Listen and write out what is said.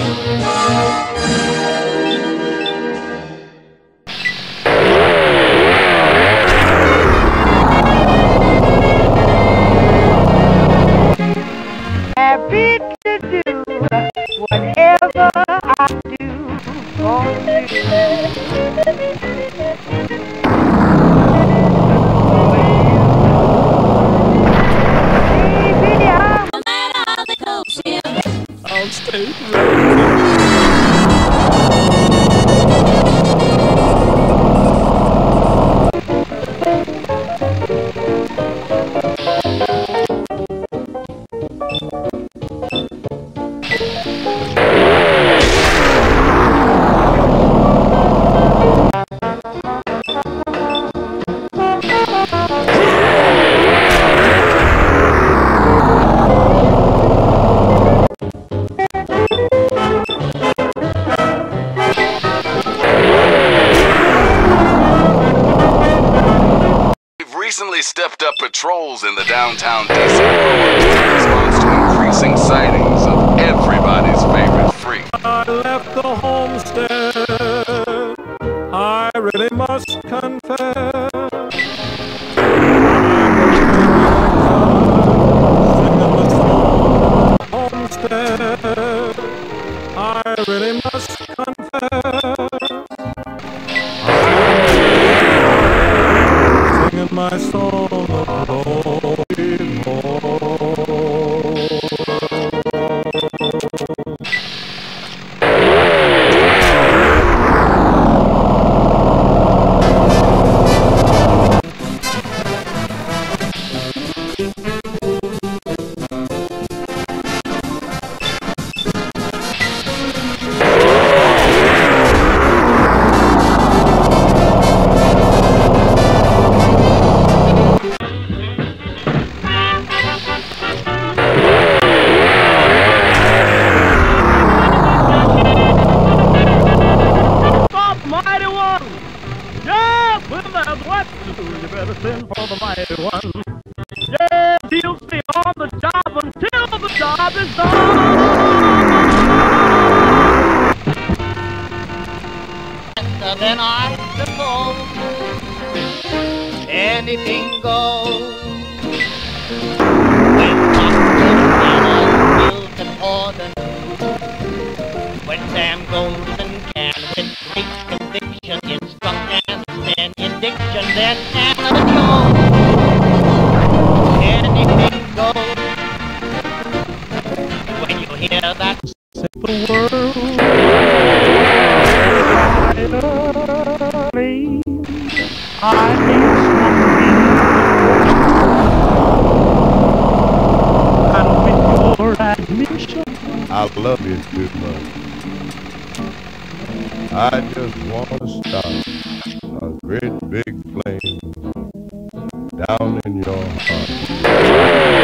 Happy to do whatever I do for you. Baby, I'll stay ready. Recently stepped up patrols in the downtown DC borough in response to increasing sightings of everybody's favorite freak. I left the homestead, I really must confess. Singing the song, homestead, I really must confess. Singing my song of growing old. Then I suppose anything goes. When Built and ordered, when Sam Golden can with great conviction instruct and stand in diction, then Canada shows anything goes. When you hear that The world I need and with your admission I love you too much. I just want to start a great big flame down in your heart.